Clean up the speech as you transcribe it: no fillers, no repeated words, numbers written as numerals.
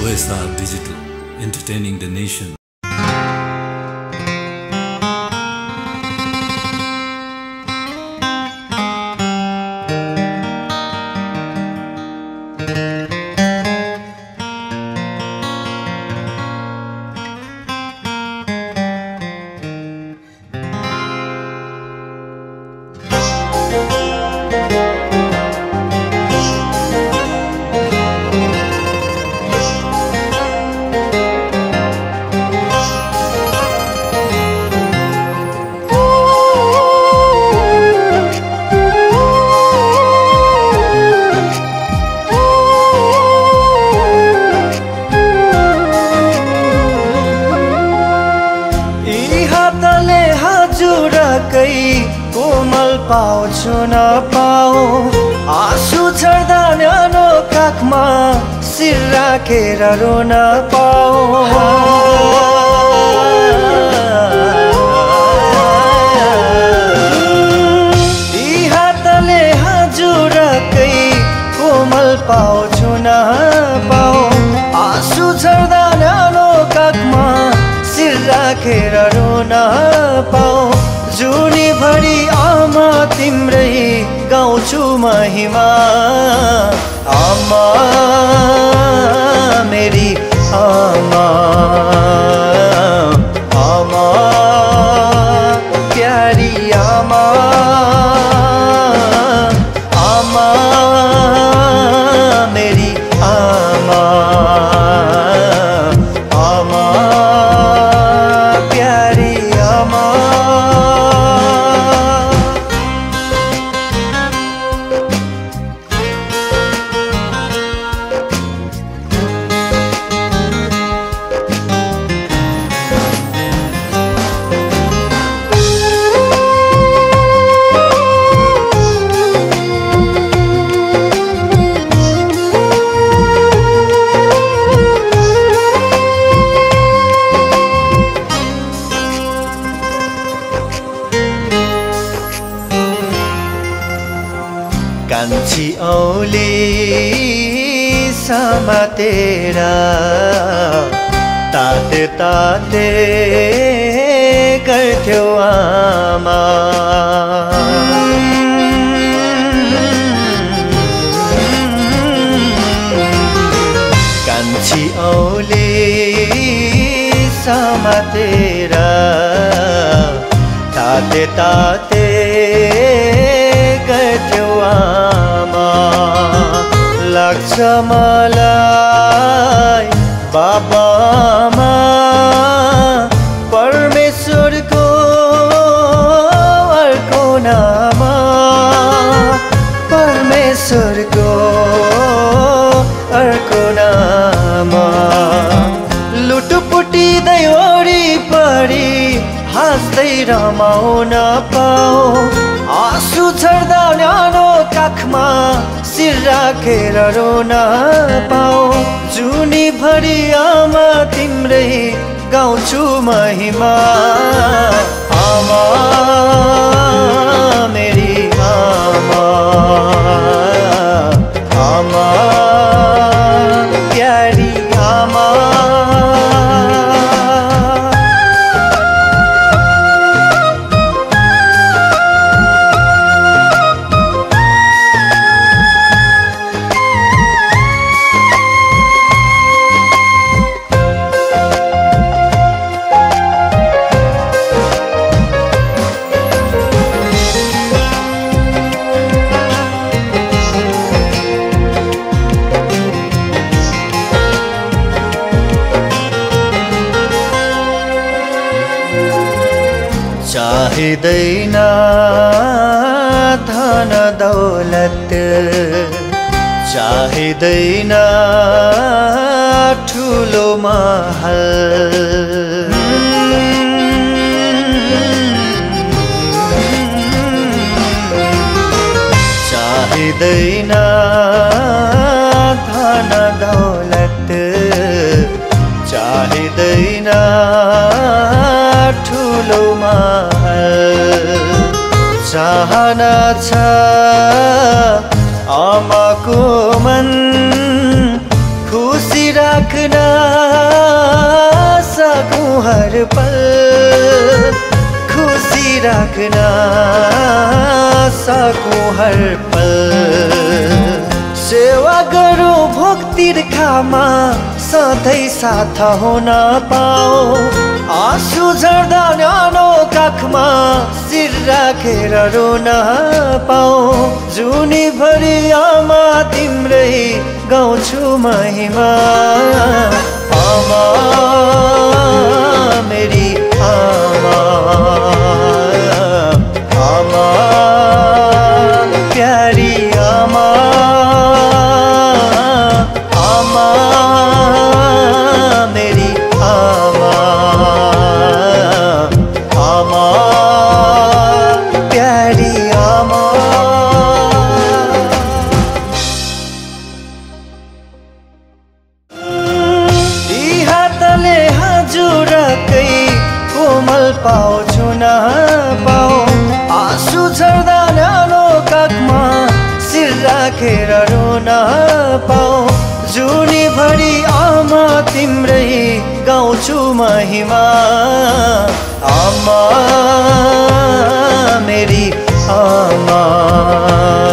OSR Digital, entertaining the nation. कोमल पाउँछु नपाऊ आँसु झर्दा न्यानो काखमा शिर राखेर रोन पाऊ यी हातले हजुरकै कोमल पाउँछु नपाऊ आँसु झर्दा न्यानो काखमा शिर राखेर रोन पाऊ जुनी भरी आमा तिम्रै गाउँछु महिमा आमा मेरी आमा आमा प्यारी आमा आमा मेरी आमा आमा प्यारी आमा कान्छी औली समातेर ताते ताते गर्थ्यौ आमा कान्छी औली समातेर ताते ताते गर्थ्यौ आमा लाग्छ मलाई बाबामा परमेश्वरको अर्को नाम परमेश्वरको अर्को नाम लुटुपुटिँदै वरिपरि हाँस्दै रमाउन पाऊ आँसु झर्दा न्यानो काखमा शिर राखेर रोन पाऊ जुनी भरी आमा तिम्रै गाउँछु महिमा आमा मेरी आमा आमा प्यारी आमा चाहिँदैन धन दौलत चाहिँदैन ठुलो महल चाहिँदैन धन दौलत चाहिँदैन ठुलो महल चाहना छ आमाको मन खुसी राख राख्न सकूं हर पल, खुसी राख्न सकूं हर पल। सेवा गरौँ भोक तिर्खामा सधैँ साथ हुन पाऊ, आँसु झर्दा न्यानो काखमा शिर राखेर रुन पाऊ। जुनीभरि आमा तिम्रै गाउँछु महिमा, आमा मेरी आमा, आमा प्यारी आमा, आमा मेरी आमा, आमा प्यारी आमा। यी हातले हजुरकै कोमल पाउँछु न पाऊ, आँसु झर्दा न्यानो काखमा शिर राखेर रुन पाऊ। जुनीभरि आमा तिम्रै गाउँछु महिमा, आमा मेरी आमा।